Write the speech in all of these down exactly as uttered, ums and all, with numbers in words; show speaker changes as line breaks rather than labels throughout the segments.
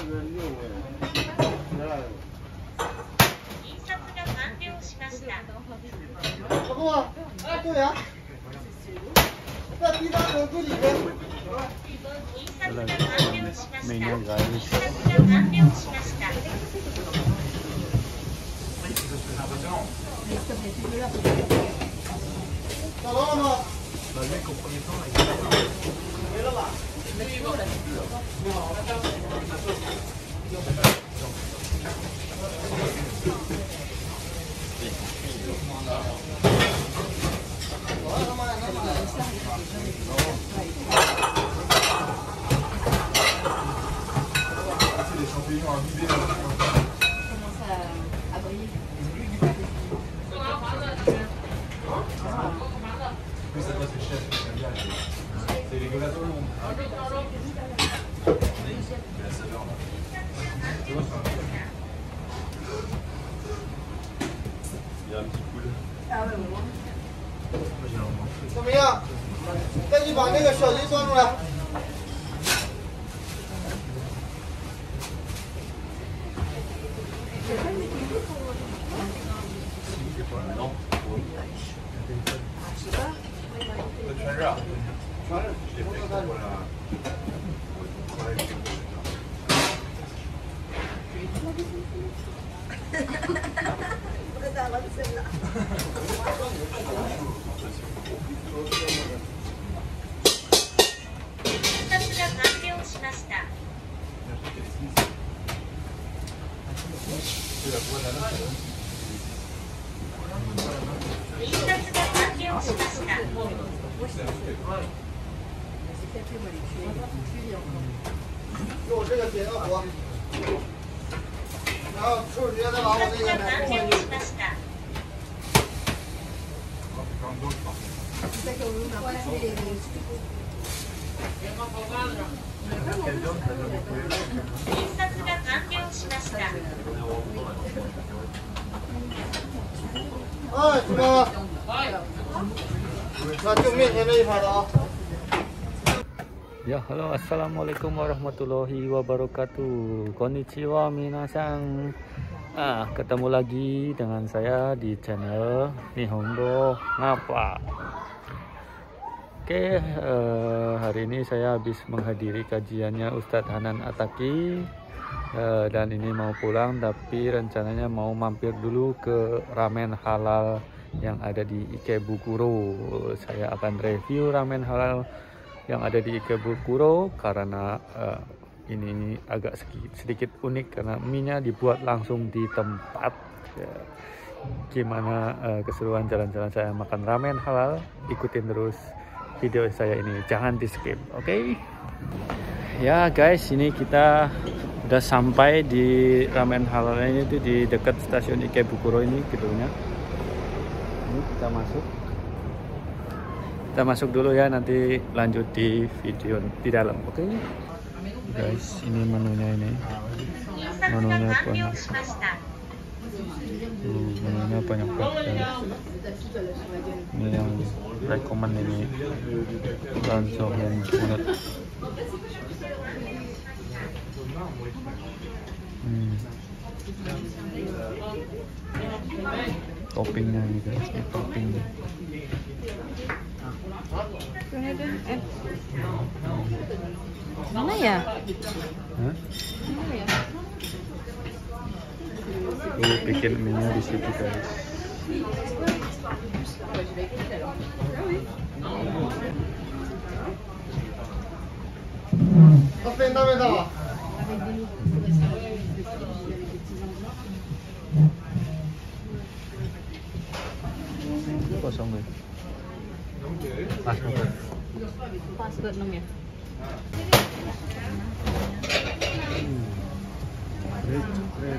Mainnya guys. Ya, halo, assalamualaikum warahmatullahi wabarakatuh. Konnichiwa minasang. Ah, ketemu lagi dengan saya di channel Nihongo Ngapa. Oke, eh, hari ini saya habis menghadiri kajiannya Ustadz Hanan Ataki, eh, dan ini mau pulang, tapi rencananya mau mampir dulu ke ramen halal yang ada di Ikebukuro. Saya akan review ramen halal yang ada di Ikebukuro karena uh, ini agak sedikit, sedikit unik karena mie-nya dibuat langsung di tempat. Ya, gimana uh, keseruan jalan-jalan saya makan ramen halal? Ikutin terus video saya ini, jangan di skip, oke? Okay? Ya guys, ini kita udah sampai di ramen halal ini tuh di dekat stasiun Ikebukuro ini gedungnya. Ini kita masuk. Kita masuk dulu ya, nanti lanjut di video di dalam, oke? Okay? Guys, ini menunya ini. Menunya banyak. Hmm, menunya banyak banget. Ini yang rekomen ini. Langsung yang banget. Hmm. Toppingnya nih guys, ini toppingnya.
Eh. Mana ya?
Hah?
Mana ya?
Tuh, bikin mie-nya di situ guys. Kosong nih. Pas banget.
Pas buat enam ya.
Hmm. Great, great.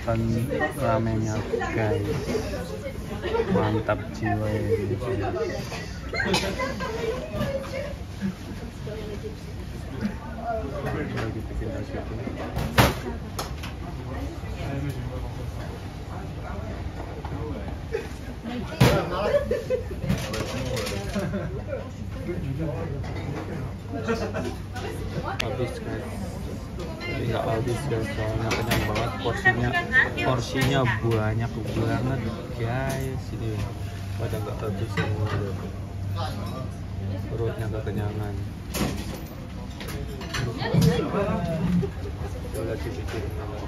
makan ramennya guys, mantap jiwa ini. Lagi bikin nasi itu. Habis guys, jadi nggak habis guys, soalnya kenyang banget, porsinya porsinya banyak banget guys, ini pada nggak habis semua, perutnya kekenyangan. Boleh dibikin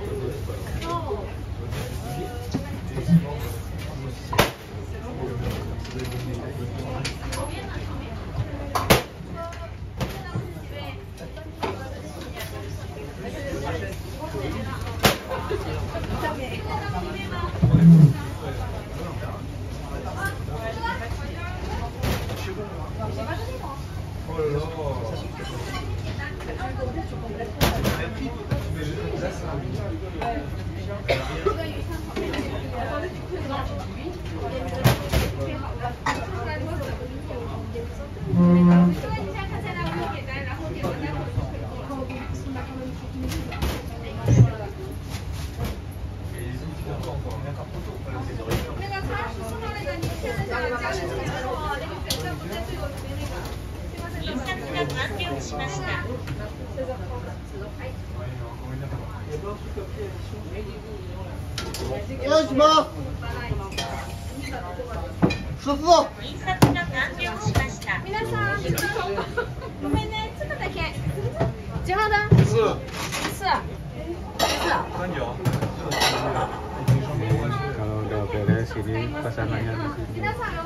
kalau udah beres ini pesanannya di sini.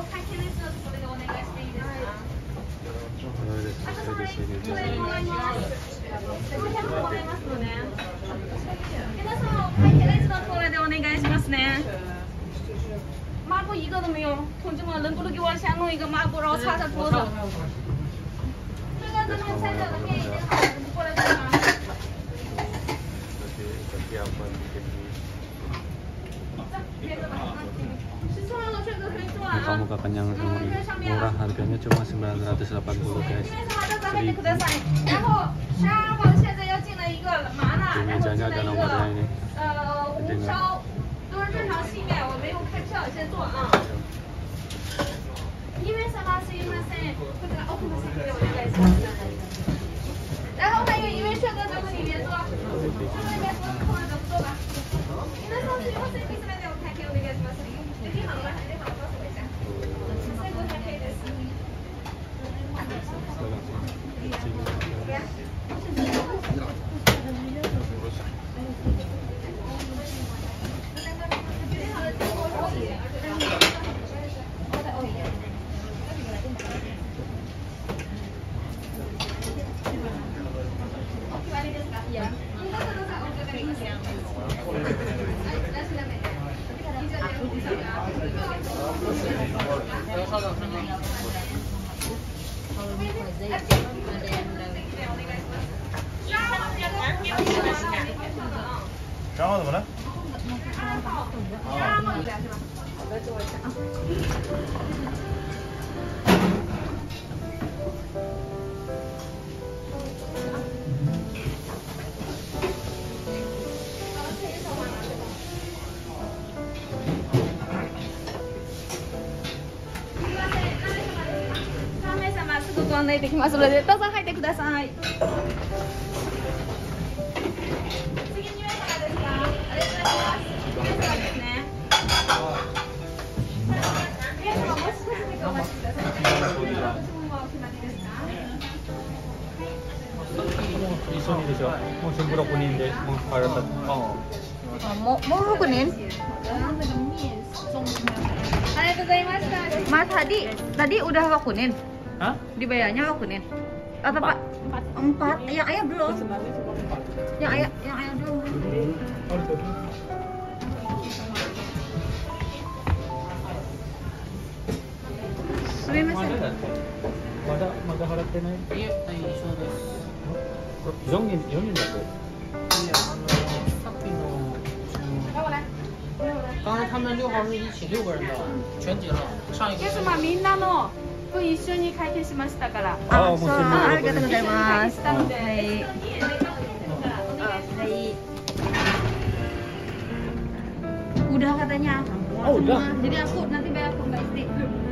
Udah selesai di sini. Muka-muka kenyang semua ini. Murah, harganya cuma sembilan ratus delapan puluh guys. Seribu. Di mejanya ada nomornya ini. Dengar.
因为什么？是因为是这个奥特曼是给我那个什么？然后还有因为这个都是里面做，这个里面做空了都不做吧？你那时候是因为是为什么在我看给我那个什么是？就挺好的，还得好好说一下。这个还可以的是。
然后怎么了？
ご案内できますので、どうぞ入ってください。次に上様ですか？ありがとうございます。上様ですね。上様もしかしてお待ちください。ご注文はお決まりですか？
一緒にでしょ。もうシンプルろくにんでもうあれだった。
mau mau rukunin? Mas tadi tadi udah wakunin?
Hah?
Dibayarnya wakunin? Atau pak? Empat. Empat. Yang ayah belum. Yang ayah yang ayah belum.
Mada mada haratte nai? Iya, iso desu. four人、よにんだって。いや、あの、さっきの、
他们六号是一起六个人的，全结了。上一个。
皆様みんなの分一緒に会計しましたから。
あ、もう
So,
全部
arigatou
一緒に会計
gozaimasu.
したので、
はい
後ろにレカードついてるからお願いします。
はい。Udah katanya.
Oh, udah.
Jadi aku nanti bayar ke Mbak Isti.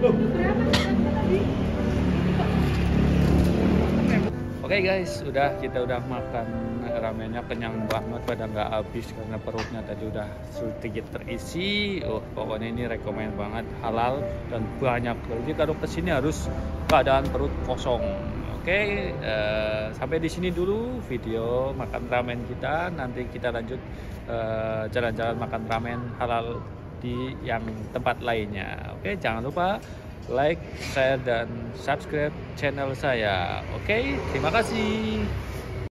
Oke guys, udah kita udah makan ramennya, kenyang banget, pada nggak habis karena perutnya tadi udah sedikit terisi. Oh, pokoknya ini rekomen banget, halal dan banyak. Jadi kalau kesini harus keadaan perut kosong. Oke, eh, sampai di sini dulu video makan ramen kita. Nanti kita lanjut eh, jalan-jalan makan ramen halal di yang tempat lainnya. Oke, jangan lupa like, share, dan subscribe channel saya. Oke, terima kasih.